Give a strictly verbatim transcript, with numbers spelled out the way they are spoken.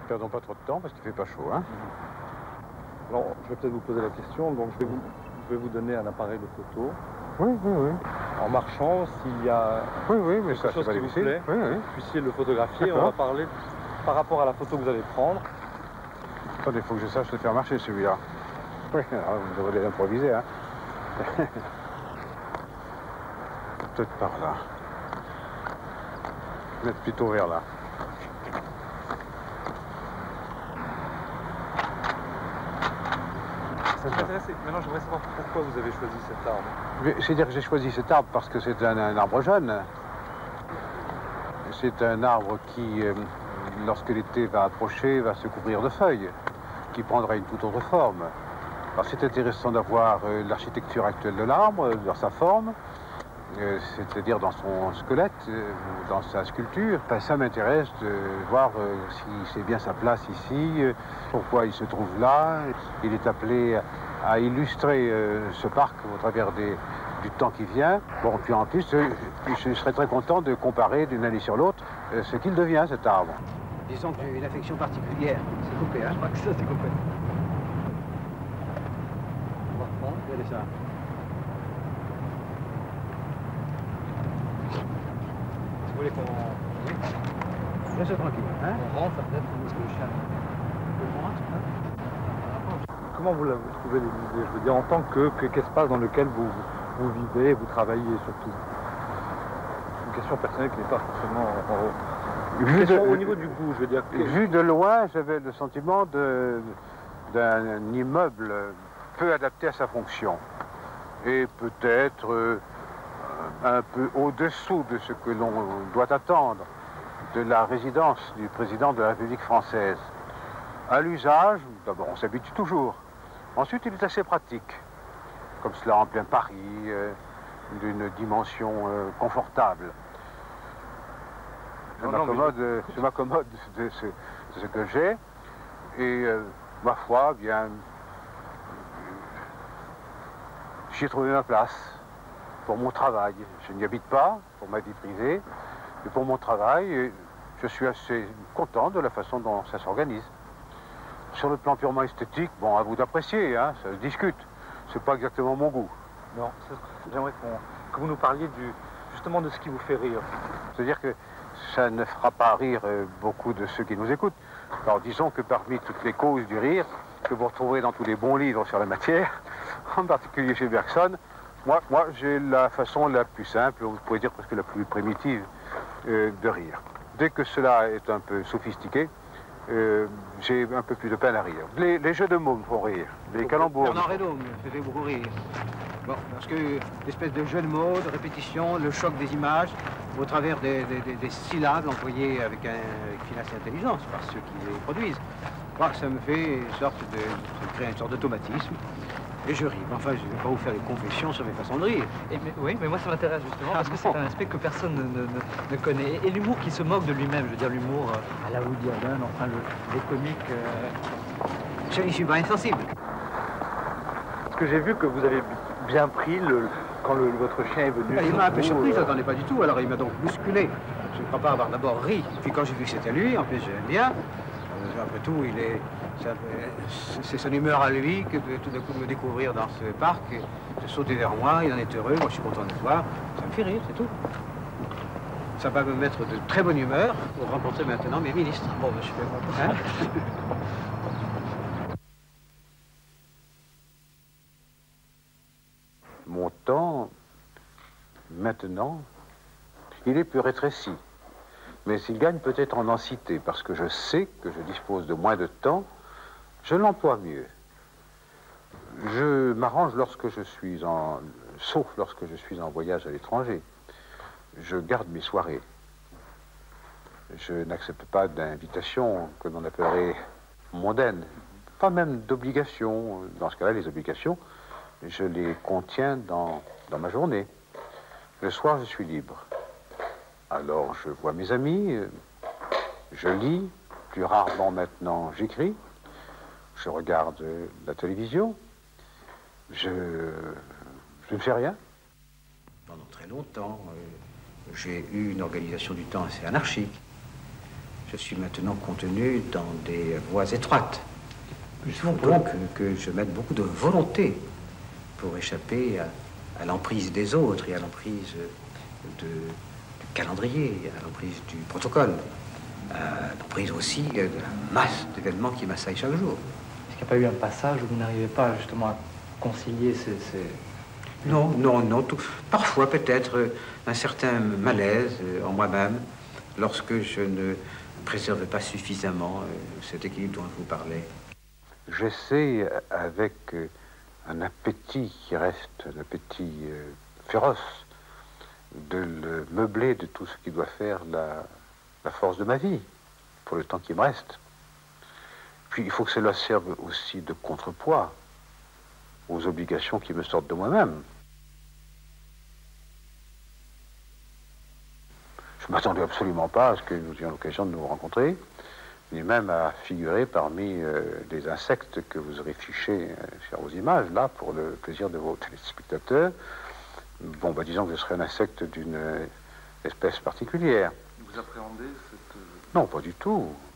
Perdons pas trop de temps parce qu'il fait pas chaud, hein. Alors, je vais peut-être vous poser la question. Donc, je vais vous, je vais vous donner un appareil de photo. Oui, oui, oui. En marchant, s'il y a oui, oui, mais quelque ça, chose pas qui vous difficile. plaît, Oui, oui. vous puissiez le photographier. On va parler par rapport à la photo que vous allez prendre. Attendez, il faut que je sache le faire marcher, celui-là. Oui, alors vous devriez l'improviser, hein. Peut-être par là. Vous êtes plutôt vers là. Ça m'intéresse. Maintenant, j'aimerais savoir pourquoi vous avez choisi cet arbre. C'est-à-dire que j'ai choisi cet arbre parce que c'est un, un arbre jeune. C'est un arbre qui, euh, lorsque l'été va approcher, va se couvrir de feuilles, qui prendra une toute autre forme. Alors c'est intéressant d'avoir euh, l'architecture actuelle de l'arbre, dans sa forme, euh, c'est-à-dire dans son squelette, euh, dans sa sculpture. Enfin, ça m'intéresse de voir euh, si c'est bien sa place ici, euh, pourquoi il se trouve là. Il est appelé à illustrer euh, ce parc au travers des, du temps qui vient. Bon, puis en plus, euh, je serais très content de comparer d'une année sur l'autre euh, ce qu'il devient, cet arbre. Disons que j'ai une affection particulière. C'est coupé, hein? Je crois que ça, c'est coupé. On va reprendre. Regardez ça. Si vous voulez qu'on... Oui. Laissez tranquille, hein? On rentre, peut-être, parce que le chien... On rentre, hein? Comment vous, la, vous trouvez les musées? Je veux dire, en tant que, que qu'espace dans lequel vous, vous vivez, vous travaillez surtout. C'est une question personnelle qui n'est pas forcément en haut. Une question de, au niveau du goût, je veux dire. Que... Vu de loin, j'avais le sentiment de, d'un immeuble peu adapté à sa fonction. Et peut-être euh, un peu au-dessous de ce que l'on doit attendre de la résidence du président de la République française. À l'usage, d'abord on s'habitue toujours. Ensuite, il est assez pratique, comme cela en plein Paris, euh, d'une dimension euh, confortable. Je m'accommode je... m'accommode de, ce, de ce que j'ai et, euh, ma foi, bien, j'y ai trouvé ma place pour mon travail. Je n'y habite pas pour ma vie privée, mais pour mon travail, je suis assez content de la façon dont ça s'organise. Sur le plan purement esthétique, bon, à vous d'apprécier, hein, ça se discute. C'est pas exactement mon goût. Non, j'aimerais qu'on, que vous nous parliez du, justement de ce qui vous fait rire. C'est-à-dire que ça ne fera pas rire beaucoup de ceux qui nous écoutent. Alors disons que parmi toutes les causes du rire, que vous retrouverez dans tous les bons livres sur la matière, en particulier chez Bergson, moi, moi j'ai la façon la plus simple, vous pouvez dire presque la plus primitive, euh, de rire. Dès que cela est un peu sophistiqué, Euh, j'ai un peu plus de peine à rire. Les, les jeux de mots me font rire, les calembours. Bernard Reynaud me fait beaucoup rire. Bon, parce que l'espèce de jeu de mots, de répétition, le choc des images, au travers des, des, des syllabes employées avec un finesse et intelligence par ceux qui les produisent, bon, ça me fait une sorte de, ça me crée une sorte d'automatisme. Et je ris. Enfin, je ne vais pas vous faire des confessions sur mes façons de rire. Et mais, oui, mais moi ça m'intéresse justement, parce que c'est un aspect que personne ne, ne, ne connaît. Et, et l'humour qui se moque de lui-même, je veux dire l'humour euh, à la Woody Allen, enfin le, les comiques... Euh... Je n'y suis pas insensible. Parce que j'ai vu que vous avez bien pris le, quand le, votre chien est venu. Il m'a un peu surpris, je n'attendais pas du tout. Alors il m'a donc bousculé. Je ne crois pas avoir d'abord ri. Puis quand j'ai vu que c'était lui, en plus j'aime bien, euh, après tout, il est... C'est son humeur à lui que de tout d'un coup de me découvrir dans ce parc, de sauter vers moi, il en est heureux, moi je suis content de le voir, ça me fait rire, c'est tout. Ça va me mettre de très bonne humeur pour rencontrer maintenant mes ministres. Bon, ben, je suis bien hein? Mon temps, maintenant, il est plus rétréci. Mais s'il gagne peut-être en densité, parce que je sais que je dispose de moins de temps, je l'emploie mieux. Je m'arrange lorsque je suis en... sauf lorsque je suis en voyage à l'étranger. Je garde mes soirées. Je n'accepte pas d'invitations que l'on appellerait mondaines. Pas même d'obligations. Dans ce cas-là, les obligations, je les contiens dans, dans ma journée. Le soir, je suis libre. Alors, je vois mes amis, je lis, plus rarement maintenant, j'écris, je regarde la télévision, je, je ne fais rien. Pendant très longtemps, euh, j'ai eu une organisation du temps assez anarchique. Je suis maintenant contenu dans des voies étroites. Il faut Justement, donc que, que je mette beaucoup de volonté pour échapper à, à l'emprise des autres et à l'emprise de, du calendrier, à l'emprise du protocole, à l'emprise aussi de la masse d'événements qui m'assaillent chaque jour. Est-ce qu'il n'y a pas eu un passage où vous n'arrivez pas justement à concilier ces... ces... Non, non, non. Tout, parfois peut-être un certain malaise en moi-même lorsque je ne préserve pas suffisamment cet équilibre dont je vous parlais. J'essaie avec un appétit qui reste, un appétit euh, féroce, de le meubler de tout ce qui doit faire la, la force de ma vie, pour le temps qui me reste. Puis il faut que cela serve aussi de contrepoids aux obligations qui me sortent de moi-même. Je ne m'attendais absolument pas à ce que nous ayons l'occasion de nous rencontrer, ni même à figurer parmi euh, les insectes que vous aurez fichés euh, sur vos images, là, pour le plaisir de vos téléspectateurs. Bon, bah, disons que je serais un insecte d'une euh, espèce particulière. Vous appréhendez cette... Non, pas du tout.